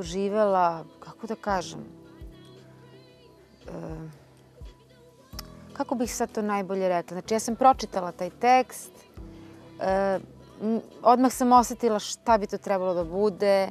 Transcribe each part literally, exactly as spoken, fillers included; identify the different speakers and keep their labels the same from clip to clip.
Speaker 1: doživela, kako da kažem, kako bih sad to najbolje rekla. Znači, ja sam pročitala taj tekst, odmah sam osetila šta bi to trebalo da bude.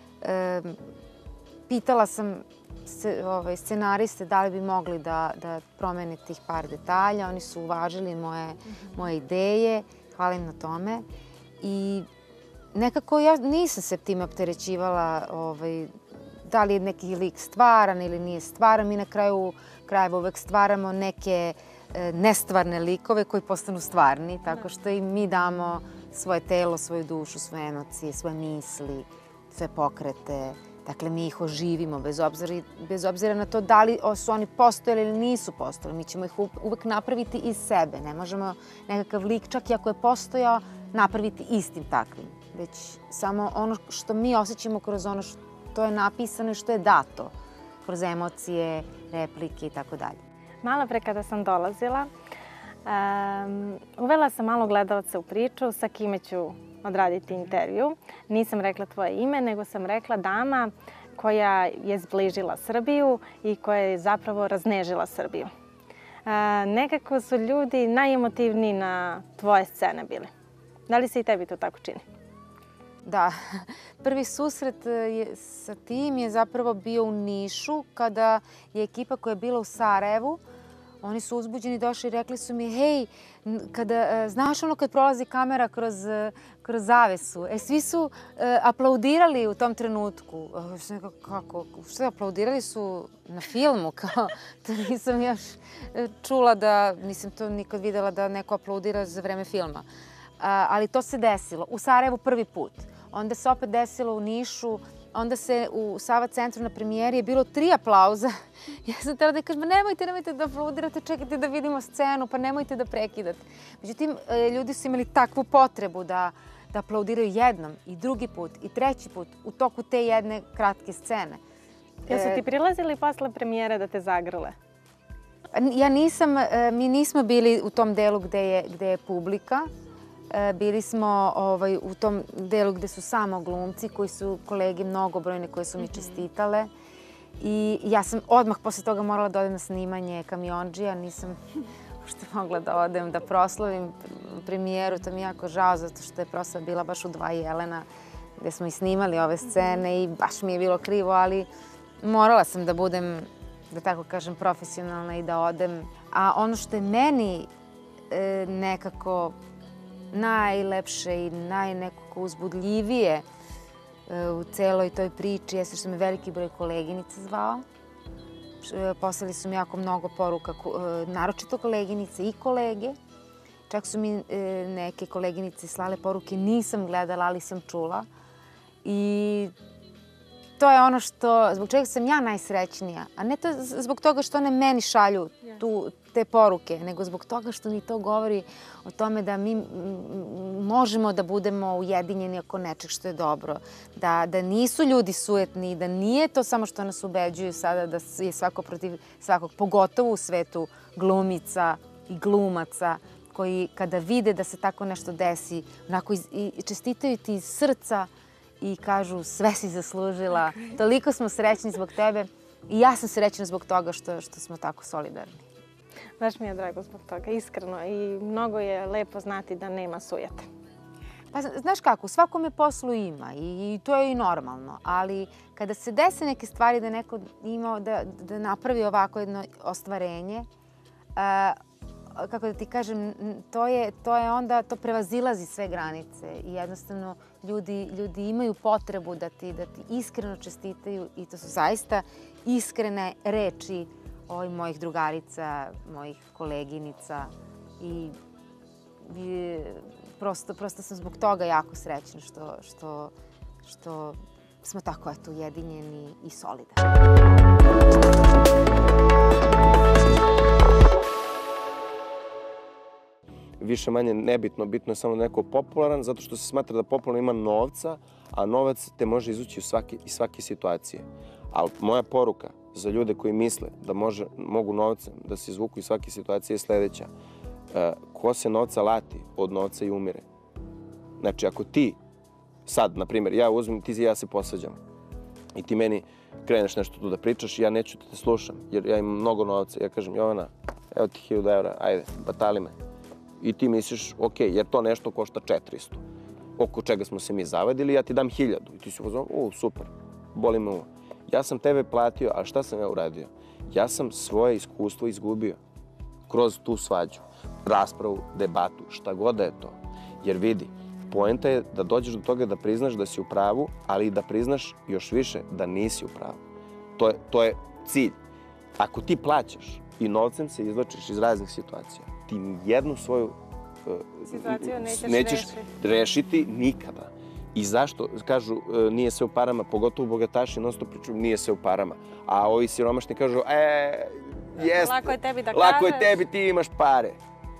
Speaker 1: Pitala sam scenariste da li bi mogli da promene tih par detalja. Oni su uvažili moje ideje. Hvala im na tome. I nekako ja nisam se time opterećivala da li je neki lik stvaran ili nije stvaran. Mi na kraju krajeva uvek stvaramo neke nestvarne likove koji postanu stvarni, tako što im mi damo svoje telo, svoju dušu, svoje emocije, svoje misli, sve pokrete. Dakle, mi ih oživimo bez obzira na to da li su oni postojali ili nisu postojali. Mi ćemo ih uvek napraviti iz sebe. Ne možemo nekakav lik, čak i ako je postojao, napraviti istim takvim. Već samo ono što mi osjećamo kroz ono što je napisano i što je dato. Kroz emocije, replike i tako dalje.
Speaker 2: Malo pre kada sam dolazila, uvela sam malo gledalaca u priču sa kime ću odraditi intervju. Nisam rekla tvoje ime, nego sam rekla dama koja je zbližila Srbiju i koja je zapravo raznežila Srbiju. Nekako su ljudi najemotivniji na tvoje scene bili. Da li se i tebi to tako čini?
Speaker 1: Da, prvi susret sa tim je zapravo bio u Nišu, kada je ekipa koja je bila u Sarajevu, oni su uzbuđeni došli i rekli su mi, hej, znaš ono kad prolazi kamera kroz zavesu? E, svi su aplaudirali u tom trenutku. Kako? Što, aplaudirali su na filmu? To nisam još čula da, nisam to nikad videla da neko aplaudira za vreme filma. Ali to se desilo. U Sarajevu prvi put. Onda se opet desilo u Nišu. Onda se u Sava centru na premijeri je bilo tri aplauza. Ja sam htjela da kažem, nemojte, nemojte da aplaudirate, čekajte da vidimo scenu, pa nemojte da prekidate. Međutim, ljudi su imali takvu potrebu da aplaudiraju jednom i drugi put i treći put u toku te jedne kratke scene.
Speaker 2: Jesu ti prilazili posle premijere da te zagrle?
Speaker 1: Ja nisam, mi nismo bili u tom delu gde je publika. Bili smo u tom delu gde su samo glumci, koji su kolege mnogobrojne koje su mi čestitale. I ja sam odmah posle toga morala da odem na snimanje Kamiondžija. Nisam uopšte mogla da odem, da proslavim premijeru. To mi je jako žao, zato što je proslava bila baš u Dva Jelena, gde smo i snimali ove scene i baš mi je bilo krivo, ali morala sam da budem, da tako kažem, profesionalna i da odem. A ono što je meni nekako najlepše i najnekako uzbudljivije u celoj toj priči jeste što me veliki broj koleginica zvao. Poslali su mi jako mnogo poruka, naročito koleginice i kolege. Čak su mi neke koleginice slale poruke, nisam gledala, ali sam čula. I to je ono što, zbog čega sam ja najsrećnija. A ne to zbog toga što one meni šalju te poruke, nego zbog toga što mi to govori o tome da mi možemo da budemo ujedinjeni oko nečeg što je dobro. Da nisu ljudi sujetni, da nije to samo što nas ubeđuju sada da je svako protiv svakog, pogotovo u svetu glumica i glumaca, koji kada vide da se tako nešto desi, onako čestitaju ti iz srca i kažu sve si zaslužila, toliko smo srećni zbog tebe i ja sam srećna zbog toga što smo tako solidarni.
Speaker 2: Baš mi je drago zbog toga, iskreno, i mnogo je lepo znati da nema sujete.
Speaker 1: Pa znaš kako, u svakom je poslu ima i to je i normalno, ali kada se dese neke stvari da neko ima da napravi ovako jedno ostvarenje, kako da ti kažem, to je onda, to prevazilazi sve granice i jednostavno ljudi imaju potrebu da ti iskreno čestitaju i to su zaista iskrene reči mojih drugarica, mojih koleginica i prosto sam zbog toga jako srećna što smo tako eto ujedinjeni i solidarni.
Speaker 3: Više manje nebitno, bitno je samo neko popularan, zato što se smatra da popularan ima novca, a novac te može izvući iz svake situacije. Ali moja poruka za ljude koji misle da mogu novcem da se izvuku iz svake situacije je sljedeća. Ko se novca lati, od novca i umire. Znači, ako ti sad, na primjer, ja uzmem, ti i ja se posvađamo. i ti meni kreneš nešto tu da pričaš i ja neću da te slušam, jer ja imam mnogo novca. Ja kažem, Jovana, evo ti hiljadu evra, ajde, batali me. I ti misliš, ok, jer to nešto košta četiristo, oko čega smo se mi zavadili, ja ti dam hiljadu. I ti si uzmano, u, super, boli me uvo. Ja sam tebe platio, a šta sam ja uradio? Ja sam svoje iskustvo izgubio kroz tu svađu, raspravu, debatu, šta god da je to. Jer vidi, poenta je da dođeš do toga da priznaš da si u pravu, ali i da priznaš još više da nisi u pravu. To je, to je cilj. Ako ti plaćaš i novcem se izvlačiš iz raznih situacija, ti nijednu svoju uh,
Speaker 2: situaciju nećeš,
Speaker 3: nećeš
Speaker 2: rešiti.
Speaker 3: rešiti nikada. I zašto? Kažu, uh, nije sve u parama, pogotovo bogataši non stop priču, nije sve u parama. A ovi siromašni kažu, e, jest,
Speaker 2: lako je tebi da
Speaker 3: lako
Speaker 2: kažeš.
Speaker 3: je tebi, ti imaš pare.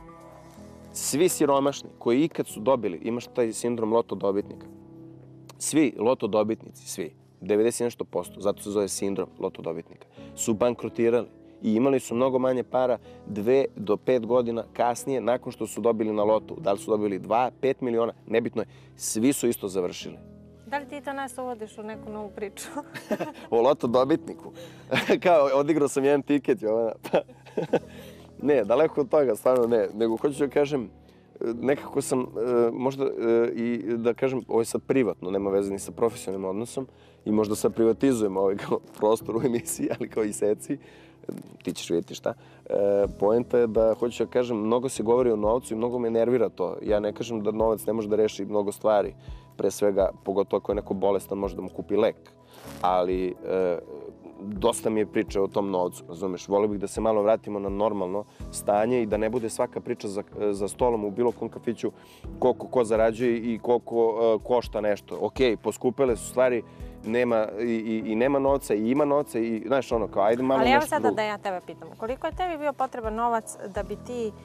Speaker 3: Svi siromašni koji ikad su dobili, imaš taj sindrom loto dobitnika. Svi loto dobitnici, svi, devedeset nešto posto, zato se zove sindrom loto dobitnika, su bankrotirali i imali su mnogo manje para dve do pet godina kasnije nakon što su dobili na lotu. Da li su dobili dva, pet miliona, nebitno je, svi su isto završili.
Speaker 2: Da li ti to nas uvodiš u neku novu priču?
Speaker 3: O loto dobitniku. Kao, odigrao sam jedan tiket, Jovana. Ne, daleko od toga, stvarno ne. Nego hoću da kažem, nekako sam, možda i da kažem, ovo je sad privatno, nema veze ni sa profesionalnim odnosom i možda sad privatizujem ovaj kao prostor u emisiji, ali kao i seci, ti ćeš vidjeti šta. Poenta je da, hoću da kažem, mnogo se govori o novcu i mnogo me nervira to. Ja ne kažem da novac ne može da reši mnogo stvari, pre svega, pogotovo ako je neko bolestan, može da mu kupi lek, ali dosta mi je priča o tom novcu, razumeš? Volio bih da se malo vratimo na normalno stanje i da ne bude svaka priča za, za stolom u bilo kom kafiću koliko ko zarađuje i koliko uh, košta nešto. Ok, poskupele su stvari, nema, i, i, i nema novca i ima novca i znaš ono kao ajde malo
Speaker 2: ali
Speaker 3: nešto
Speaker 2: evo sada
Speaker 3: drugo.
Speaker 2: da ja tebe pitam, koliko je tebi bio potreban novac da bi ti e,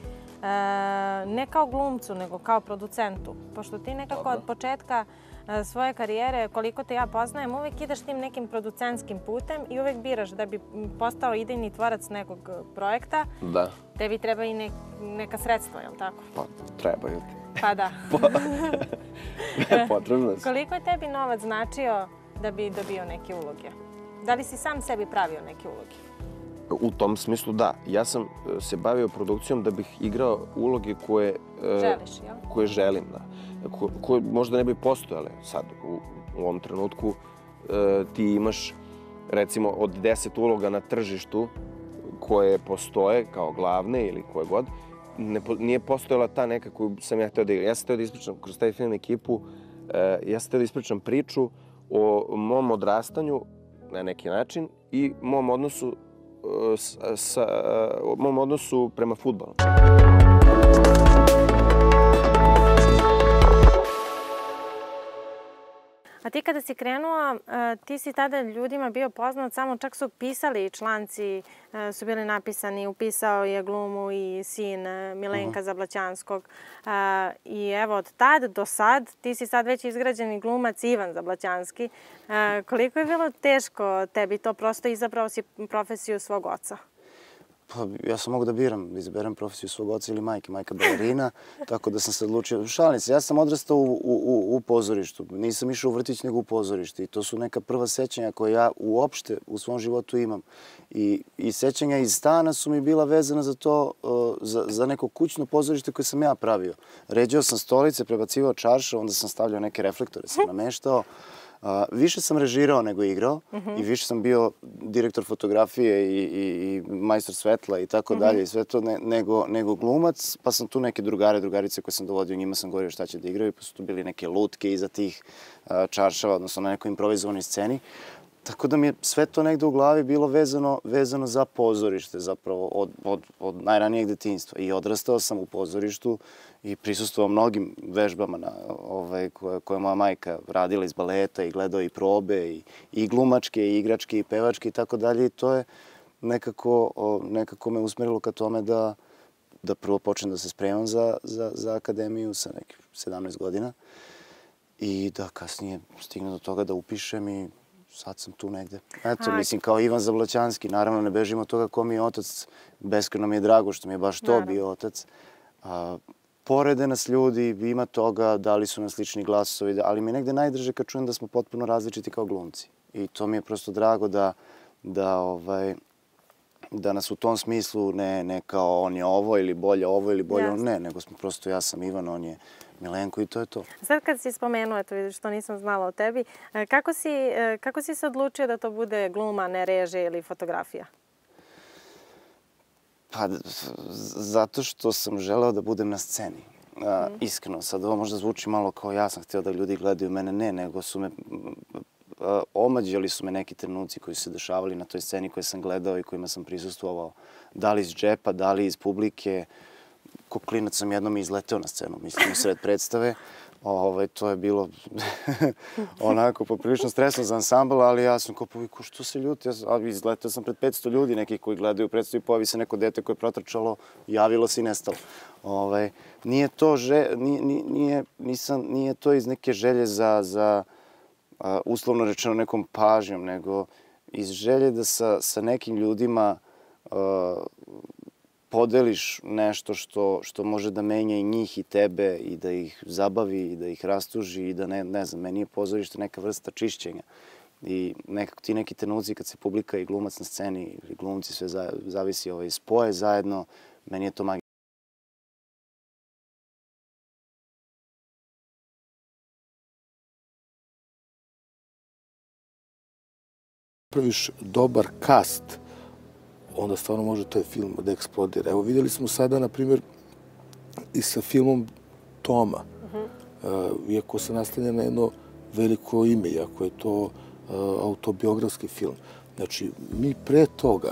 Speaker 2: ne kao glumcu nego kao producentu, pošto ti nekako
Speaker 3: Dobro.
Speaker 2: od početka svoje karijere, koliko te ja poznajem, uvek ideš tim nekim producentskim putem i uvek biraš da bi postao idejni tvorac nekog projekta.
Speaker 3: Da.
Speaker 2: Tebi treba i ne, neka sredstva, je li tako?
Speaker 3: Pa, trebaju ti.
Speaker 2: Pa da.
Speaker 3: Potrebno su.
Speaker 2: Koliko je tebi novac značio da bi dobio neke uloge? Da li si sam sebi pravio neke uloge?
Speaker 3: U tom smislu da. Ja sam se bavio produkcijom da bih igrao uloge koje...
Speaker 2: Želiš, jel?
Speaker 3: Koje želim, da. Ko, koje možda ne bi postojale sad u, u ovom trenutku. E, ti imaš recimo od deset uloga na tržištu koje postoje kao glavne ili koje god, ne, nije postojala ta neka koju sam ja hteo da igram. Ja sam hteo da ispričam kroz taj film ekipu, e, ja sam hteo da ispričam priču o mom odrastanju na neki način i mom odnosu, e, sa, sa, mom odnosu prema fudbalu.
Speaker 2: A ti kada si krenuo, ti si tada ljudima bio poznat, samo čak su pisali članci, su bili napisani, upisao je glumu i sin Milenka Zablaćanskog. I evo od tad do sad, ti si sad već izgrađeni glumac Ivan Zablaćanski. Koliko je bilo teško tebi to, prosto izabrao si profesiju svog oca?
Speaker 4: Pa ja sam mogu da biram, da izaberem profesiju svog oca ili majke, majka balerina, tako da sam se odlučio. Šalim se, ja sam odrastao u, u, u pozorištu, nisam išao u vrtić nego u pozorište i to su neka prva sećanja koje ja uopšte u svom životu imam. I, i sećanja iz stana su mi bila vezana za to, za, za neko kućno pozorište koje sam ja pravio. Ređao sam stolice, prebacivao čarša, onda sam stavljao neke reflektore, sam nameštao. Uh, više sam režirao nego igrao i više sam bio direktor fotografije i, i, i majstor svetla i tako dalje i sve to ne, nego, nego glumac, pa sam tu neke drugare, drugarice koje sam dovodio, njima sam govorio šta će da igraju, pa su tu bili neke lutke iza tih uh, čaršava, odnosno na nekoj improvizovanoj sceni. Tako da mi je sve to negde u glavi bilo vezano, vezano za pozorište zapravo od, od, od najranijeg detinjstva. I odrastao sam u pozorištu i prisustvovao mnogim vežbama na, ovaj, koje, koje moja majka radila iz baleta i gledao i probe i, i glumačke i igračke i pevačke i tako dalje. I to je nekako, o, nekako me usmerilo ka tome da, da prvo počnem da se spremam za, za, za akademiju sa nekih sedamnaest godina i da kasnije stignem do toga da upišem i sad sam tu negde. Eto, mislim, kao Ivan Zablaćanski, naravno ne bežimo od toga ko mi je otac. Beskreno mi je drago što mi je baš to bio otac. A, porede nas ljudi, ima toga, da li su nam slični glasovi, ali mi je negde najdrže kad čujem da smo potpuno različiti kao glumci. I to mi je prosto drago da, da, ovaj, da nas u tom smislu ne, ne kao on je ovo ili bolje ovo ili bolje on ne, nego smo prosto ja sam Ivan, on je Milenko i to je to.
Speaker 2: Sad kad si spomenuo, eto vidiš što nisam znala o tebi, kako si, kako si se odlučio da to bude gluma, ne režija ili fotografija?
Speaker 4: Pa, zato što sam želeo da budem na sceni. A, iskreno, sad ovo možda zvuči malo kao ja sam htio da ljudi gledaju mene, ne, nego su me, a, omađali su me neki trenuci koji su se dešavali na toj sceni koje sam gledao i kojima sam prisustvovao. Da li iz džepa, da li iz publike. Ko klinac sam jednom izleteo na scenu, mislim, u sred predstave. Ove, to je bilo onako poprilično stresno za ansambl, ali ja sam kao poviku, što se ljuti? Ja izletao sam pred petsto ljudi, nekih koji gledaju predstavu i pojavi se neko dete koje je protrčalo, javilo se i nestalo. Ove, nije to, že, nije, nije, nisam, nije to iz neke želje za, za a, uslovno rečeno nekom pažnjom, nego iz želje da sa, sa nekim ljudima a, podeliš nešto što, što može da menja i njih i tebe i da ih zabavi i da ih rastuži i da ne, ne znam, meni je pozorište neka vrsta čišćenja. I nekako ti neki trenuci kad se publika i glumac na sceni ili glumci sve za, zavisi ovaj, spoje zajedno, meni je to magija.
Speaker 5: Praviš dobar kast, onda stvarno može taj film da eksplodira. Evo, vidjeli smo sada, na primjer, i sa filmom Toma. Iako se nastavlja na jedno veliko ime, iako je to autobiografski film. Znači, mi pre toga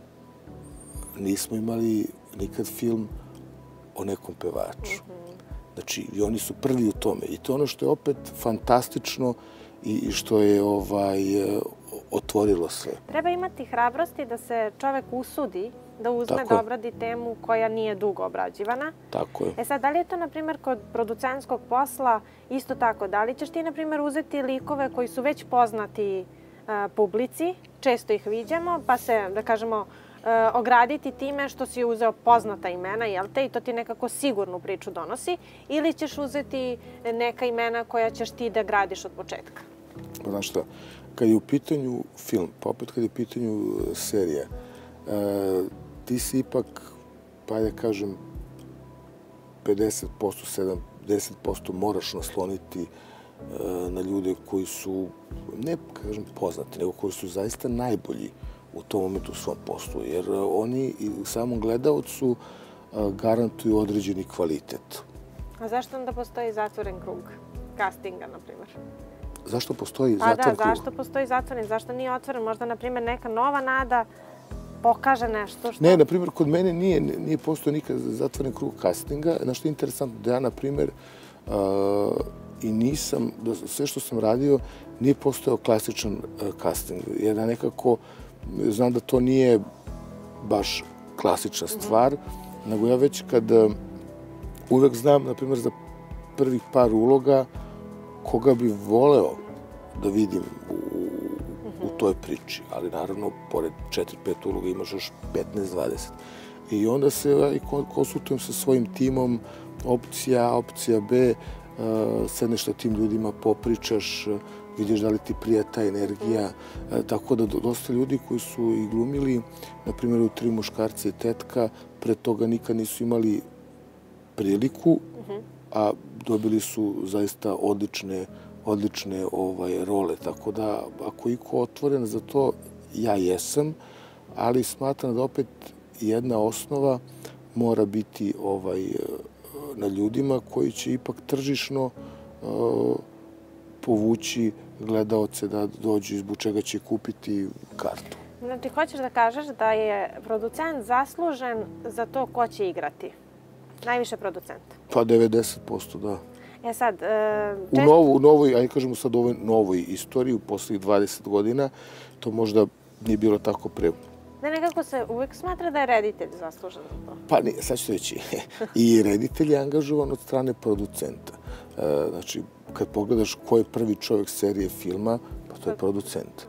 Speaker 5: nismo imali nikad film o nekom pevaču. Znači, i oni su prvi u tome. I to je ono što je opet fantastično i što je ovaj otvorilo sve.
Speaker 2: Treba imati hrabrosti da se čovek usudi da uzme da obradi temu koja nije dugo obrađivana.
Speaker 5: Tako je.
Speaker 2: E sad, da li je to, na primjer, kod producentskog posla isto tako? Da li ćeš ti, na primjer, uzeti likove koji su već poznati publici, često ih viđamo, pa se, da kažemo, ograditi time što si uzeo poznata imena, jel te, i to ti nekako sigurnu priču donosi, ili ćeš uzeti neka imena koja ćeš ti da gradiš od početka?
Speaker 5: Pa znaš šta, kad je u pitanju film, pa opet kad je u pitanju serija, ti si ipak, pa da kažem, pedeset posto, sedamdeset posto moraš nasloniti na ljude koji su, ne kažem poznati, nego koji su zaista najbolji u tom momentu u svom poslu, jer oni i u samom gledalcu garantuju određeni kvalitet.
Speaker 2: A zašto onda postoji zatvoren krug castinga, na primjer?
Speaker 5: Zašto postoji zatvoren krug?
Speaker 2: Pa da, zašto postoji zatvoren? Zašto nije otvoren? Možda, na primjer, neka nova nada pokaže nešto što...
Speaker 5: Ne, na primjer, kod mene nije, nije postoji nikad zatvoren krug castinga. Znaš što je interesantno? Da ja, na primjer, i nisam, sve što sam radio, nije postojao klasičan casting. Jer ja nekako znam da to nije baš klasična stvar, nego ja već kad uvek znam, na primjer, za prvih par uloga koga bi voleo da vidim u, u toj priči. Ali naravno, pored četiri pet uloga imaš još petnaest dvadeset. I onda se ja, konsultujem sa svojim timom, opcija A, opcija B, sedneš sa tim ljudima, popričaš, vidiš da li ti prija ta energija. Tako da dosta ljudi koji su i glumili, na primjer u Tri muškarca i tetka, pre toga nikad nisu imali priliku, a dobili su zaista odlične, odlične ovaj, role. Tako da, ako je iko otvoren za to, ja jesam, ali smatram da opet jedna osnova mora biti ovaj, na ljudima koji će ipak tržišno uh, povući gledaoce da dođu izbog čega će kupiti kartu.
Speaker 2: Znači, hoćeš da kažeš da je producent zaslužen za to ko će igrati? Najviše producent?
Speaker 5: Pa devedeset posto, da.
Speaker 2: E sad,
Speaker 5: često... U, novu, u novoj, ajde kažemo sad, u ovoj novoj istoriji, u poslednjih dvadeset godina, to možda nije bilo tako pre.
Speaker 2: Ne, nekako se uvek smatra da je reditelj zaslužen za to.
Speaker 5: Pa ne, sad ću reći. I reditelj je angažovan od strane producenta. Znači, kad pogledaš ko je prvi čovjek serije filma, pa to je producent.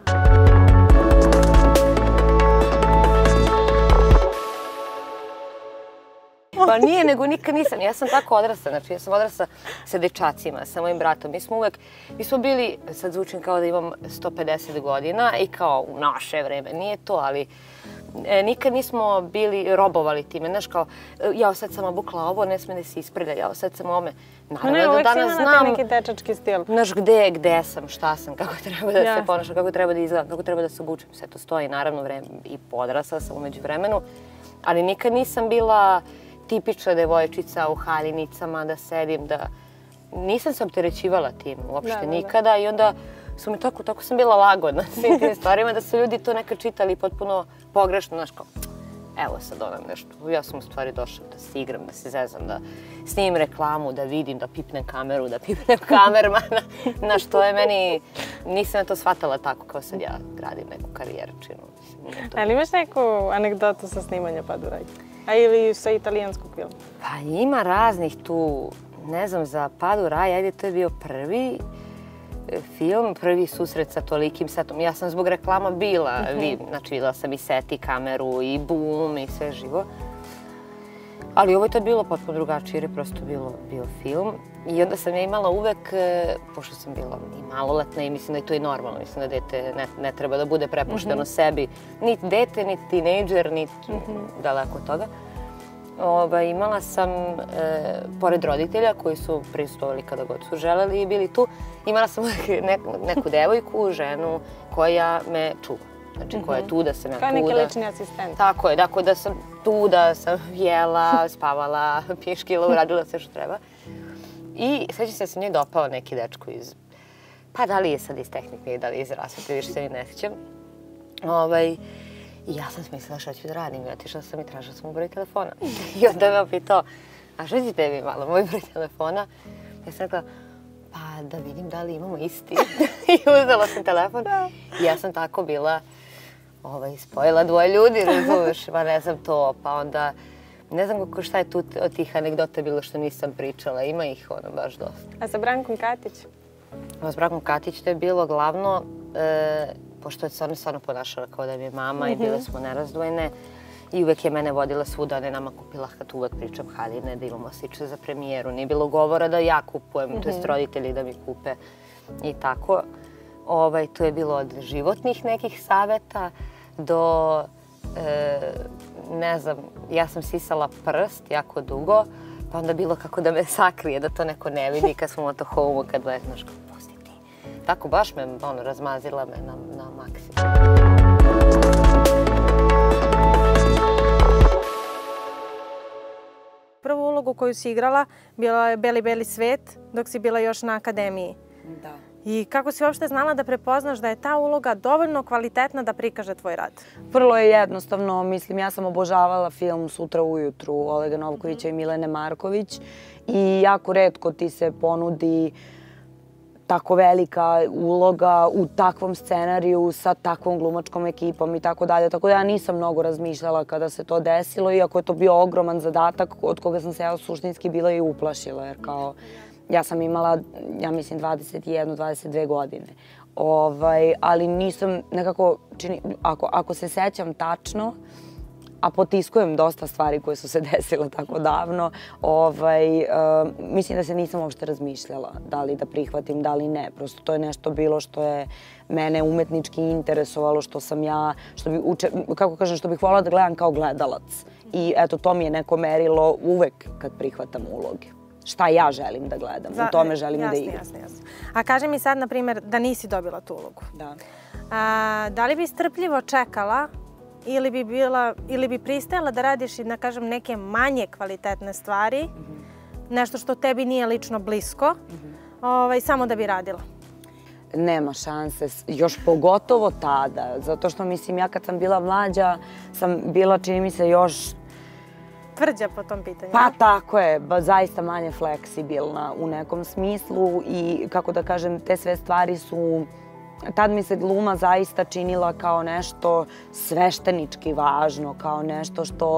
Speaker 6: Pa nije, nego nikad nisam. Ja sam tako odrasla, znači ja sam odrasla sa dečacima, sa mojim bratom. Mi smo uvek, mi smo bili, sad zvučim kao da imam sto pedeset godina i kao u naše vreme, nije to, ali E, nikad nismo bili robovali time, znaš kao, jao sad sam obukla ovo, ne sme da se isprlja, jao sad sam ome.
Speaker 2: Naravno da danas znam, neki dečački stil.
Speaker 6: Znaš gde, gde sam, šta sam, kako treba da se ponašam, kako treba da izgledam, kako treba da se obučem, sve to stoji, naravno vreme, i podrasla sam umeđu vremenu, ali nikad nisam bila tipična devojčica u haljinicama, da sedim, da... Nisam se opterećivala tim uopšte nikada i onda su mi tako, tako sam bila lagodna svim tim stvarima, da su ljudi to nekad čitali potpuno pogrešno, znaš kao, evo sad onam nešto. Ja sam u stvari došla da se igram, da se zezam, da snimim reklamu, da vidim, da pipnem kameru, da pipnem kamermana. Znaš, to je meni, nisam ja to shvatala tako kao sad ja gradim neku karijerčinu.
Speaker 2: Ali imaš neku anegdotu sa snimanja Pad u raj? A ili sa italijanskog filma?
Speaker 6: Pa ima raznih tu, ne znam, za Pad u raj, ajde, to je bio prvi film, prvi susret sa tolikim setom. Ja sam zbog reklama bila, znači videla sam i set i kameru i boom i sve živo. Ali ovo je tad bilo potpuno drugačije jer je prosto bio film. I onda sam ja imala uvek, pošto sam bila i maloletna i mislim da je to i normalno, mislim da dete ne treba da bude prepušteno sebi. Niti dete, niti tinejdžer, niti daleko od toga. Imala sam, pored roditelja koji su prisustvovali kada god su želeli i bili tu, imala sam neku devojku, ženu koja me čuva. Znači koja je tu da sam ja tu da...
Speaker 2: Kao neki lični asistent.
Speaker 6: Tako je, dakle da sam tu da sam jela, spavala, piškila, uradila sve što treba. I sveća se da se njoj dopao neki dečko iz... Pa da li je sad iz tehnike i da li je iz rasvete, više se ni ne sjećam. I ja sam smislila šta ću da radim i otišla sam i tražila sam mu broj telefona. I onda me opitao, a šta ćete mi malo, moj broj telefona? Ja sam rekla, pa da vidim da li imamo isti. I uzela sam telefon. I ja sam tako bila, spojila dvoje ljudi, razumeš, pa ne znam to, pa onda... Ne znam kako šta je tu od tih anegdota bilo što nisam pričala, ima ih ono baš dosta.
Speaker 2: A sa Brankom Katić?
Speaker 6: S Brankom Katić to je bilo glavno, pošto je se ona stvarno ponašala kao da mi je mama i bile smo nerazdvojene. I uvek je mene vodila svuda, ona je nama kupila, kad uvek pričam, haljine, da imamo sliče za premijeru. Nije bilo govora da ja kupujem, to jest roditelji da mi kupe i tako. To je bilo od životnih nekih saveta do... ne znam, ja sam sisala prst jako dugo, pa onda bilo kako da me sakrije, da to neko ne vidi kad smo u motohomu, kad gledam, znaš, kao, pusti ti. Tako, baš me, ono, razmazila me na maksimum.
Speaker 2: Prvu ulogu koju si igrala bila je Beli, beli svet, dok si bila još na akademiji.
Speaker 7: Da.
Speaker 2: I kako si uopšte znala da prepoznaš da je ta uloga dovoljno kvalitetna da prikaže tvoj rad?
Speaker 7: Vrlo je jednostavno, mislim, ja sam obožavala film Sutra ujutru Olega Novkovića i Milene Marković i jako retko ti se ponudi tako velika uloga u takvom scenariju sa takvom glumačkom ekipom i tako dalje. Tako da ja nisam mnogo razmišljala kada se to desilo, iako je to bio ogroman zadatak od koga sam se ja suštinski bila i uplašila, jer kao... Ja sam imala, ja mislim, dvadeset jednu, dvadeset dve godine. Ali nisam nekako, ako se sećam tačno, a potiskujem dosta stvari koje su se desile tako davno, mislim da se nisam uopšte razmišljala da li da prihvatim, da li ne. Prosto to je nešto bilo što je mene umetnički interesovalo, što sam ja, kako kažem, što bih voljela da gledam kao gledalac. I eto, to mi je neko merilo uvek kad prihvatam uloge. Šta ja želim da gledam, u tome želim da igram.
Speaker 2: Jasno, jasno. A kaži mi sad, na primjer, da nisi dobila tu ulogu.
Speaker 7: Da.
Speaker 2: Da li bi strpljivo čekala ili bi pristajala da radiš i, da kažem, neke manje kvalitetne stvari, nešto što tebi nije lično blisko, samo da bi radila?
Speaker 7: Nema šanse, još pogotovo tada, zato što, mislim, ja kad sam bila mlađa, sam bila, čini mi se, još...
Speaker 2: Tvrđa po tom pitanju.
Speaker 7: Pa tako je, zaista manje fleksibilna u nekom smislu i, kako da kažem, te sve stvari su... Tad mi se gluma zaista činila kao nešto sveštenički važno, kao nešto što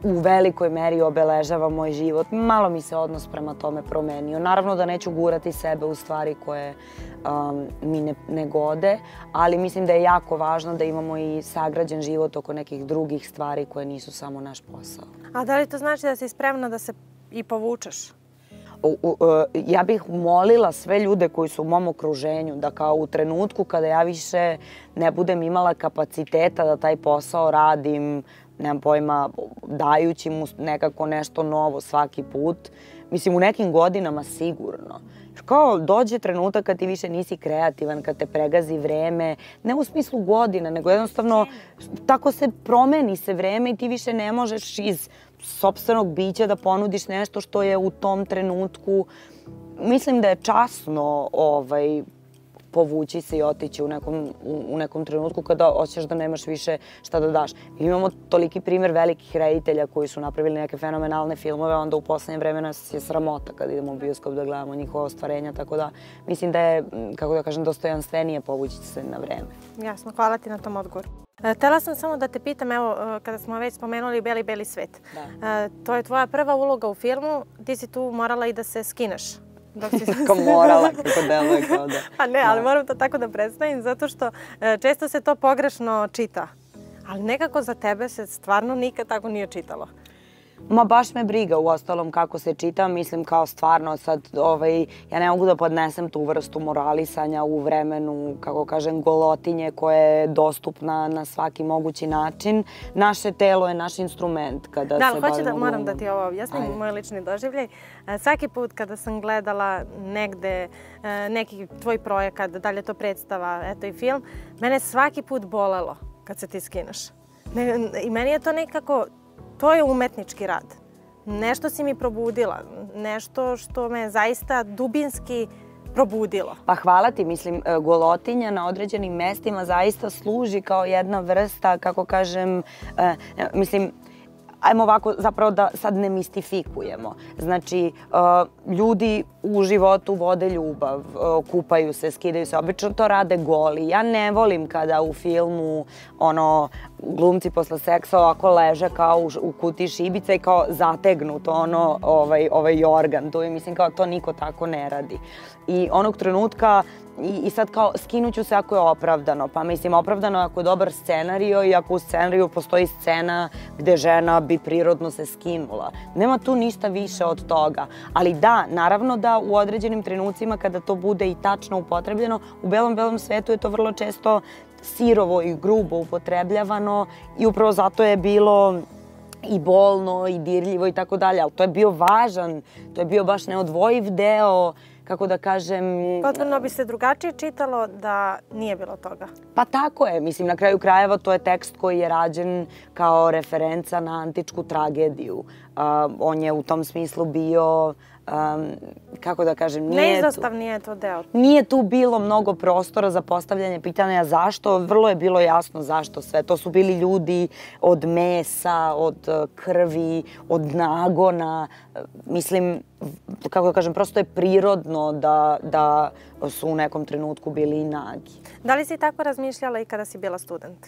Speaker 7: u velikoj meri obeležava moj život. Malo mi se odnos prema tome promenio. Naravno da neću gurati sebe u stvari koje um, mi ne, ne gode, ali mislim da je jako važno da imamo i sagrađen život oko nekih drugih stvari koje nisu samo naš posao.
Speaker 2: A da li to znači da si spremna da se i povučeš?
Speaker 7: U, u, ja bih molila sve ljude koji su u mom okruženju da kao u trenutku kada ja više ne budem imala kapaciteta da taj posao radim, nemam pojma, dajući mu nekako nešto novo svaki put, mislim u nekim godinama sigurno. Kao dođe trenutak kad ti više nisi kreativan, kad te pregazi vreme, ne u smislu godina, nego jednostavno tako se promeni se vreme i ti više ne možeš iz sopstvenog bića da ponudiš nešto što je u tom trenutku. Mislim da je časno ovaj, povući se i otići u nekom, u, u nekom trenutku kada osjećaš da nemaš više šta da daš. Mi imamo toliki primjer velikih reditelja koji su napravili neke fenomenalne filmove, onda u poslednje vreme nas je sramota kad idemo u bioskop da gledamo njihova ostvarenja, tako da mislim da je, kako da kažem, dostojanstvenije povući se na vreme.
Speaker 2: Jasno, hvala ti na tom odgovoru. Htela sam samo da te pitam, evo, kada smo već spomenuli Beli, beli svet. Da. To je tvoja prva uloga u filmu, ti si tu morala i da se skineš.
Speaker 7: Kao morala, kako deluje kao da.
Speaker 2: A ne, ali moram to tako da predstavim, zato što često se to pogrešno čita. Ali nekako za tebe se stvarno nikad tako nije čitalo.
Speaker 7: Ma baš me briga u ostalom kako se čita, mislim kao stvarno sad, ovaj, ja ne mogu da podnesem tu vrstu moralisanja u vremenu, kako kažem, golotinje koja je dostupna na svaki mogući način. Naše telo je naš instrument kada
Speaker 2: da,
Speaker 7: se bavimo...
Speaker 2: Da, hoću da moram da ti ovo objasnim, moj lični doživljaj. Svaki put kada sam gledala negde neki tvoj projekat, da li je to predstava, eto i film, mene svaki put bolelo kad se ti skineš. I meni je to nekako... To je umetnički rad. Nešto si mi probudila, nešto što me zaista dubinski probudilo.
Speaker 7: Pa hvala ti, mislim, golotinja na određenim mestima zaista služi kao jedna vrsta, kako kažem, mislim, ajmo ovako zapravo da sad ne mistifikujemo. Znači, ljudi u životu vode ljubav, kupaju se, skidaju se, obično to rade goli. Ja ne volim kada u filmu ono, glumci posle seksa ovako leže kao u, u kutiji šibica i kao zategnuto ono, ovaj, ovaj jorgan. To je, mislim, kao to niko tako ne radi. I onog trenutka I, i sad kao skinuću se ako je opravdano. Pa mislim opravdano ako je dobar scenario i ako u scenariju postoji scena gde žena bi prirodno se skinula. Nema tu ništa više od toga. Ali da, naravno da u određenim trenucima kada to bude i tačno upotrebljeno, u belom belom svetu je to vrlo često sirovo i grubo upotrebljavano i upravo zato je bilo i bolno i dirljivo i tako dalje. Ali to je bio važan, to je bio baš neodvojiv deo, kako da kažem...
Speaker 2: Potpuno bi se drugačije čitalo da nije bilo toga.
Speaker 7: Pa tako je. Mislim, na kraju krajeva to je tekst koji je rađen kao referenca na antičku tragediju. Uh, on je u tom smislu bio... Um, kako da kažem, nije
Speaker 2: Neizostavni je to deo.
Speaker 7: Nije tu bilo mnogo prostora za postavljanje pitanja zašto. Vrlo je bilo jasno zašto sve. To su bili ljudi od mesa, od krvi, od nagona. Mislim, kako da kažem, prosto je prirodno da, da su u nekom trenutku bili i nagi.
Speaker 2: Da li si tako razmišljala i kada si bila student?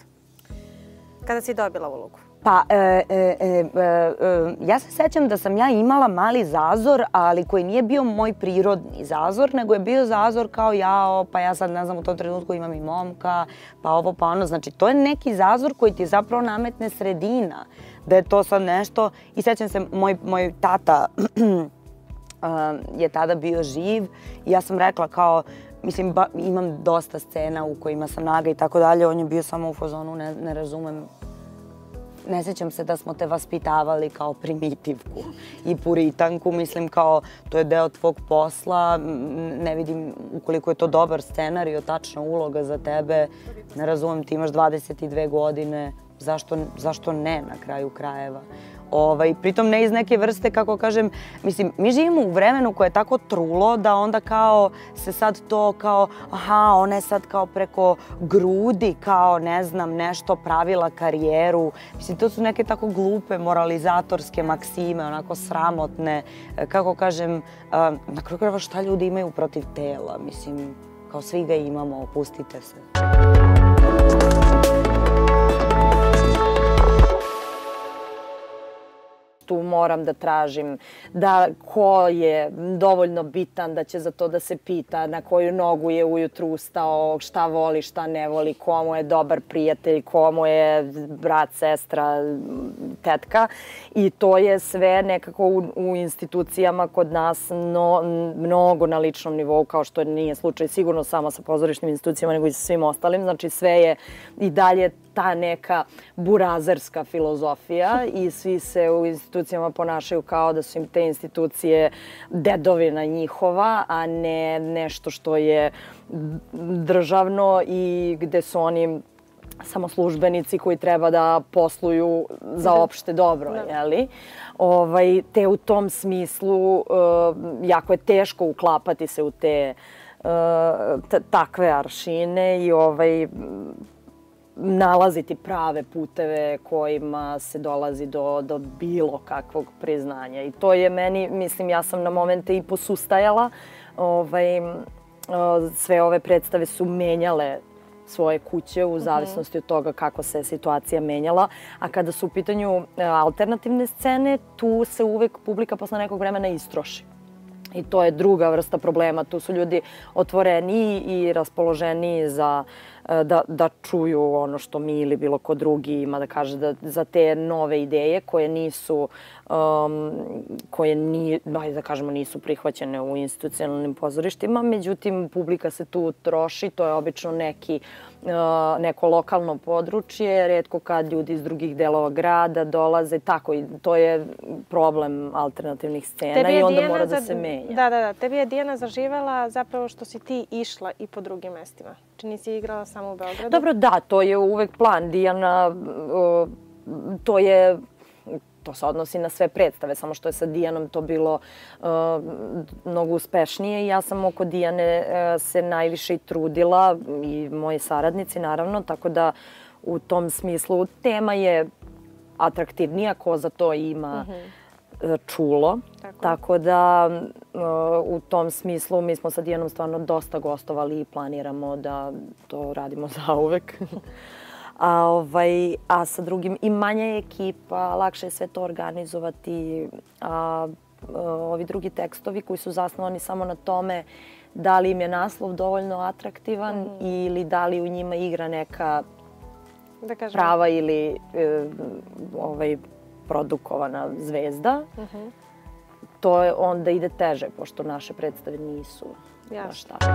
Speaker 2: Kada si dobila ulogu?
Speaker 7: Pa, e, e, e, e, ja se sećam da sam ja imala mali zazor, ali koji nije bio moj prirodni zazor, nego je bio zazor kao jao, pa ja sad ne znam u tom trenutku imam i momka, pa ovo pa ono. Znači, to je neki zazor koji ti zapravo nametne sredina, da je to sad nešto. I sećam se, moj, moj tata je tada bio živ i ja sam rekla kao, mislim, ba, imam dosta scena u kojima sam naga i tako dalje, on je bio samo u fazonu, ne, ne razumem. Ne sjećam se da smo te vaspitavali kao primitivku i puritanku. Mislim kao to je deo tvog posla. Ne vidim ukoliko je to dobar scenario, tačna uloga za tebe. Ne razumem, ti imaš dvadeset dve godine. Zašto, zašto ne na kraju krajeva? Ovaj, pritom ne iz neke vrste, kako kažem, mislim, mi živimo u vremenu koje je tako trulo da onda kao se sad to kao, aha, ona je sad kao preko grudi, kao ne znam, nešto pravila karijeru. Mislim, to su neke tako glupe moralizatorske maksime, onako sramotne. Kako kažem, na kraju krajeva šta ljudi imaju protiv tela? Mislim, kao svi ga imamo, opustite se. tu moram da tražim da ko je dovoljno bitan da će za to da se pita, na koju nogu je ujutru ustao, šta voli, šta ne voli, komu je dobar prijatelj, komu je brat, sestra, tetka. I to je sve nekako u, u institucijama kod nas no, mnogo na ličnom nivou, kao što nije slučaj sigurno samo sa pozorišnim institucijama, nego i sa svim ostalim. Znači sve je i dalje ta neka burazerska filozofija i svi se u institucijama ponašaju kao da su im te institucije dedovina njihova, a ne nešto što je državno i gde su oni samo službenici koji treba da posluju za opšte dobro, jeli? Ovaj, te u tom smislu uh, jako je teško uklapati se u te uh, takve aršine i ovaj, nalaziti prave puteve kojima se dolazi do, do bilo kakvog priznanja. I to je meni, mislim, ja sam na momente i posustajala. Ovaj, sve ove predstave su menjale svoje kuće u zavisnosti od toga kako se situacija menjala. A kada su u pitanju alternativne scene, tu se uvek publika posle nekog vremena istroši. I to je druga vrsta problema. Tu su ljudi otvoreniji i raspoloženiji za da, da čuju ono što mi ili bilo ko drugi ima da kaže da, za te nove ideje koje nisu, um, koje ni, da kažemo, nisu prihvaćene u institucionalnim pozorištima. Međutim, publika se tu troši. To je obično neki, uh, neko lokalno područje. Retko kad ljudi iz drugih delova grada dolaze. Tako, i to je problem alternativnih scena i onda mora da se menja.
Speaker 2: Da, da, da. Tebi je Dijana zaživela zapravo što si ti išla i po drugim mestima. Či nisi igrala samo u Beogradu?
Speaker 7: Dobro, da, to je uvek plan. Dijana, to je, to se odnosi na sve predstave, samo što je sa Dijanom to bilo uh, mnogo uspešnije. Ja sam oko Dijane uh, se najviše i trudila i moji saradnici, naravno, tako da u tom smislu tema je atraktivnija, ko za to ima uh-huh. čulo. Tako. Tako da uh, u tom smislu mi smo sa Dijanom stvarno dosta gostovali i planiramo da to radimo zauvek. a, ovaj, a sa drugim i manja je ekipa, lakše je sve to organizovati. A, uh, ovi drugi tekstovi koji su zasnovani samo na tome da li im je naslov dovoljno atraktivan mm-hmm. ili da li u njima igra neka da kažem. prava ili uh, ovaj, produkovana zvezda. Mm-hmm. To je onda ide teže, pošto naše predstave nisu baš tako.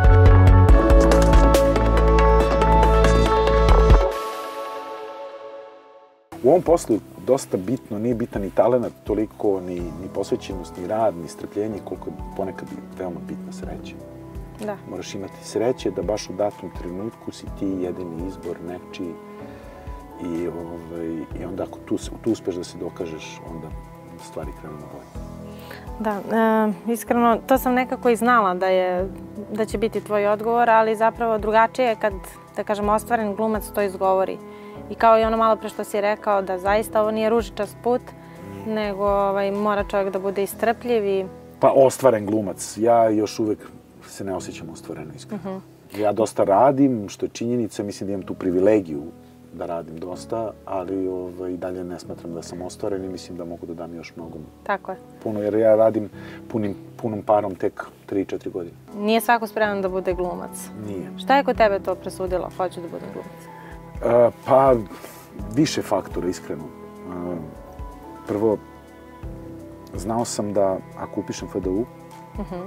Speaker 8: U ovom poslu dosta bitno, nije bitan ni talenat toliko, ni, ni posvećenost, ni rad, ni strpljenje, koliko je ponekad veoma bitna sreća.
Speaker 2: Da.
Speaker 8: Moraš imati sreće da baš u datom trenutku si ti jedini izbor nečiji i, ovaj, i onda ako tu, tu uspeš da se dokažeš, onda stvari krenu na bolje.
Speaker 2: Da, e, iskreno, to sam nekako i znala da, je, da će biti tvoj odgovor, ali zapravo drugačije je kad, da kažem, ostvaren glumac to izgovori. I kao i ono malo pre što si rekao, da zaista ovo nije ružičast put, nego ovaj, mora čovjek da bude istrpljiv i...
Speaker 8: Pa ostvaren glumac. Ja još uvek se ne osjećam ostvareno, iskreno. Uh-huh. Ja dosta radim, što je činjenica, mislim da imam tu privilegiju da radim dosta, ali ovaj, dalje ne smatram da sam ostvaren i mislim da mogu da dam još mnogo.
Speaker 2: Tako je.
Speaker 8: Puno, jer ja radim punim, punom parom tek tri četiri godine.
Speaker 2: Nije svako spreman da bude glumac.
Speaker 8: Nije.
Speaker 2: Šta je kod tebe to presudilo? Hoću da budem glumac?
Speaker 8: Uh, pa, više faktora, iskreno. Uh, prvo, znao sam da ako upišem F D U, uh-huh.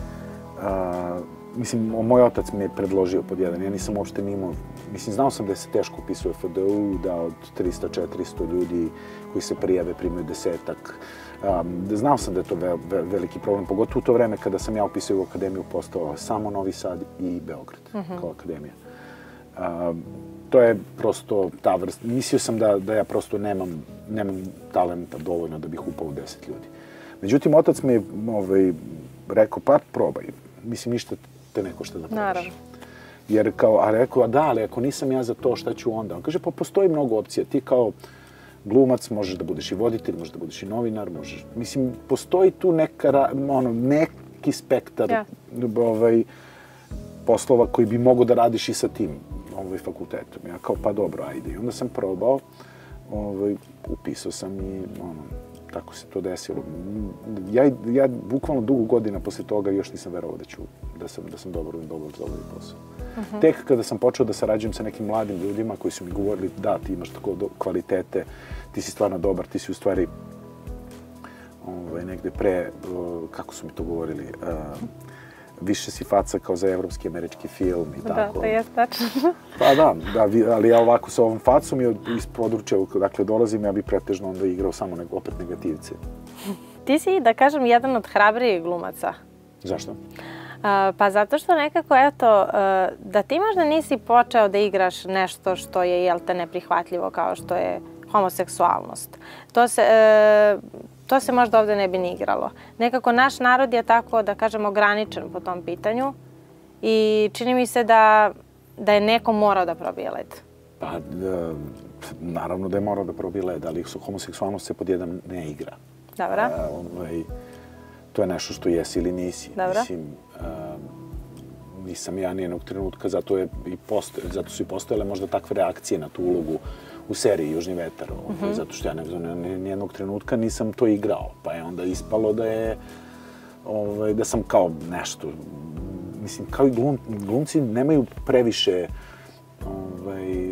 Speaker 8: uh, mislim, moj otac mi je predložio pod jedan, ja nisam uopšte ni imao, mislim, znao sam da se teško upisuje F D U, da od trista četiristo ljudi koji se prijave primaju desetak. Um, znao sam da je to ve, ve, veliki problem, pogotovo u to vreme kada sam ja upisao u akademiju, postao samo Novi Sad i Beograd uh-huh. kao akademija. Um, to je prosto ta vrsta, mislio sam da, da ja prosto nemam, nemam talenta dovoljno da bih upao u deset ljudi. Međutim, otac mi je ovaj, rekao, pa probaj, mislim, ništa te ne košta da probaš.
Speaker 2: Naravno.
Speaker 8: Jer kao, a rekao, a da, ali ako nisam ja za to, šta ću onda? On kaže, pa postoji mnogo opcija. Ti kao glumac možeš da budeš i voditelj, možeš da budeš i novinar, možeš... Mislim, postoji tu neka, ono, neki spektar ja. ovaj, poslova koji bi mogo da radiš i sa tim ovaj, fakultetom. Ja kao, pa dobro, ajde. I onda sam probao, ovaj, upisao sam i ono, tako se to desilo. Ja, ja bukvalno dugo godina posle toga još nisam verovao da ću, da sam, da sam dobar u dobar za ovaj posao. Uh-huh. Tek kada sam počeo da sarađujem sa nekim mladim ljudima koji su mi govorili da, ti imaš tako do, kvalitete, ti si stvarno dobar, ti si u stvari ovaj, negde pre, kako su mi to govorili, uh, više si faca kao za evropski, američki film i tako.
Speaker 2: Da, to je tačno.
Speaker 8: Pa da, da, ali ja ovako sa ovom facom i iz područja, dakle, dolazim, ja bi pretežno onda igrao samo ne, opet negativce.
Speaker 2: Ti si, da kažem, jedan od hrabrijih glumaca.
Speaker 8: Zašto?
Speaker 2: Uh, pa zato što nekako, eto, uh, da ti možda nisi počeo da igraš nešto što je, jel te, neprihvatljivo kao što je homoseksualnost. To se... Uh, To se možda ovde ne bi ni igralo. Nekako naš narod je tako, da kažem, ograničen po tom pitanju i čini mi se da, da je neko morao da probije led.
Speaker 8: Pa, e, naravno da je morao da probije led, ali homoseksualnost se pod jedan ne igra.
Speaker 2: Dobro.
Speaker 8: E, ovaj, to je nešto što jesi ili nisi.
Speaker 2: Dobro.
Speaker 8: Mislim, e, nisam ja nijednog trenutka, zato, je i postoje, zato su i postojale možda takve reakcije na tu ulogu u seriji Južni vetar, ovaj, mm-hmm. zato što ja ne znam, nijednog trenutka nisam to igrao, pa je onda ispalo da je, ovaj, da sam kao nešto, mislim, kao i glum, glumci nemaju previše, ovaj,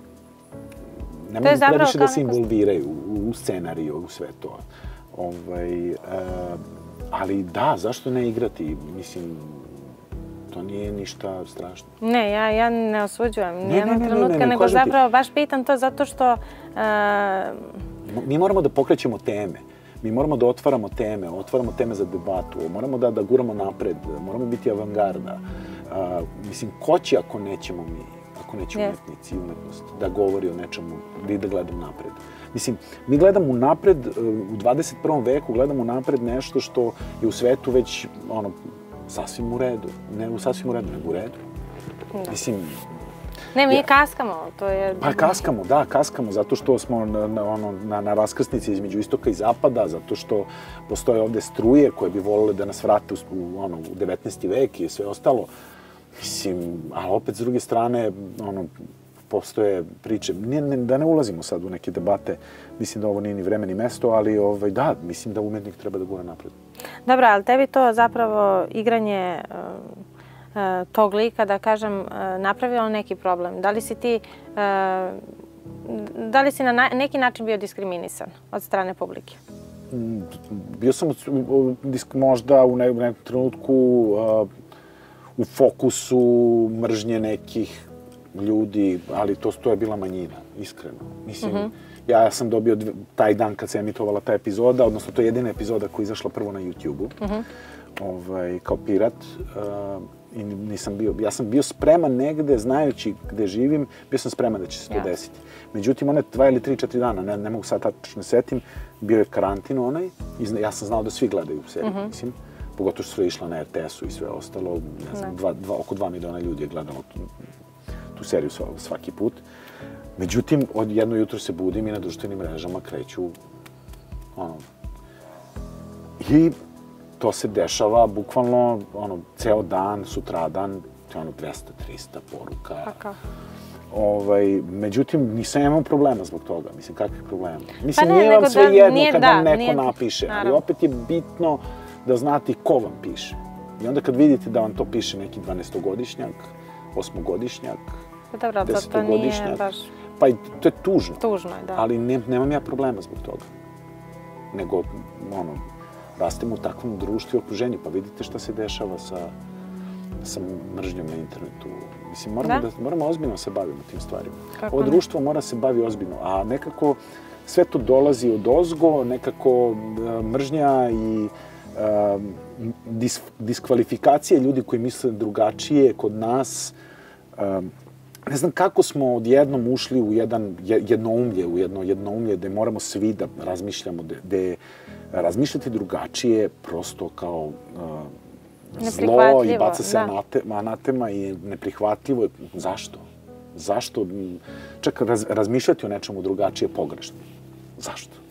Speaker 8: nemaju previše da se involviraju u, u scenariju, u sve to. Ovaj, e, ali da, zašto ne igrati, mislim, to nije ništa strašno.
Speaker 2: Ne, ja, ja ne osuđujem nijednog trenutka, ne, ne, ne, nego zapravo ti... baš pitam to zato što... Uh...
Speaker 8: Mi moramo da pokrećemo teme. Mi moramo da otvaramo teme, otvaramo teme za debatu, moramo da, da guramo napred, moramo biti avangarda. Uh, mislim, ko će ako nećemo mi, ako neće yes. umetnici i umetnost, da govori o nečemu i da gledamo napred. Mislim, mi gledamo napred, u dvadeset prvom veku gledamo napred nešto što je u svetu već, ono, sasvim u redu. Ne u sasvim u redu, nego u redu.
Speaker 2: Da.
Speaker 8: Mislim...
Speaker 2: Ne, mi ja. kaskamo, to je...
Speaker 8: Pa kaskamo, da, kaskamo, zato što smo na, na, ono, na, na raskrsnici između istoka i zapada, zato što postoje ovde struje koje bi volile da nas vrate u, u, ono, u devetnaesti vek i sve ostalo. Mislim, a opet s druge strane, ono, postoje priče. Nije, ne, da ne ulazimo sad u neke debate, mislim da ovo nije ni vreme ni mesto, ali ovaj, da, mislim da umetnik treba da gura napred.
Speaker 2: Dobro, ali tebi to zapravo igranje uh, uh, tog lika, da kažem, uh, napravilo neki problem? Da li si ti, uh, da li si na na neki način bio diskriminisan od strane publike?
Speaker 8: Bio sam možda u nekom trenutku uh, u fokusu mržnje nekih ljudi, ali to, to je bila manjina, iskreno. Mislim, mm-hmm. ja sam dobio dve, taj dan kad se emitovala ta epizoda, odnosno to je jedina epizoda koja je izašla prvo na YouTube-u, mm-hmm. ovaj, kao pirat. Uh, i nisam bio, ja sam bio spreman negde, znajući gde živim, bio sam spreman da će se to yes. desiti. Međutim, one dva ili tri, četiri dana, ne, ne mogu sad tačno setim, bio je karantin onaj, i ja sam znao da svi gledaju seriju, mm-hmm. mislim. Pogotovo što su išla na R T S-u i sve ostalo, ne znam, dva, dva, oko dva miliona ljudi je gledalo tu, tu seriju svaki put. Međutim, od jedno jutro se budim i na društvenim mrežama kreću, ono, i to se dešava bukvalno, ono, ceo dan, sutradan, to je ono dvesta trista poruka.
Speaker 2: Kako?
Speaker 8: Ovaj, međutim, nisam imao problema zbog toga, mislim, kakvih problema? Mislim,
Speaker 2: pa ne,
Speaker 8: nije vam sve
Speaker 2: da,
Speaker 8: jedno
Speaker 2: nije,
Speaker 8: kad
Speaker 2: da,
Speaker 8: vam neko
Speaker 2: nije,
Speaker 8: napiše,
Speaker 2: naravno.
Speaker 8: ali opet je bitno da znate ko vam piše. I onda kad vidite da vam to piše neki dvanaestogodišnjak, osmogodišnjak,
Speaker 2: pa dobro, to, to nije baš...
Speaker 8: Pa i to je tužno.
Speaker 2: Tužno je, da.
Speaker 8: Ali ne, nemam ja problema zbog toga. Nego, ono, rastemo u takvom društvu i okruženju, pa vidite šta se dešava sa, sa mržnjom na internetu. Mislim, moramo, da? Da, moramo ozbiljno se bavimo tim stvarima. Kako Ovo ne? društvo mora se bavi ozbiljno, a nekako sve to dolazi od ozgo, nekako mržnja i a, dis, diskvalifikacije ljudi koji misle drugačije kod nas. A, ne znam kako smo odjednom ušli u jedan jednoumlje, u jedno jednoumlje gde moramo svi da razmišljamo, gde razmišljati drugačije prosto kao uh, zlo i baca se anatema, anatema i neprihvatljivo. Zašto? Zašto? Čak raz, razmišljati o nečemu drugačije je pogrešno. Zašto?